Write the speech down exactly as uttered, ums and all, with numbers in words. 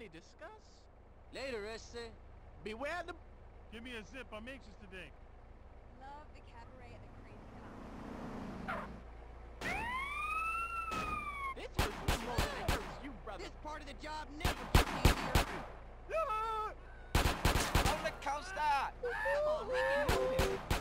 may discuss. Later, Este. Beware the... Give me a zip. I'm anxious today. Love the cabaret at the Crazy Cow. This hurts me more than it hurts you, brother. This part of the job never gets easier. Hold the coaster! Come on, we can move it.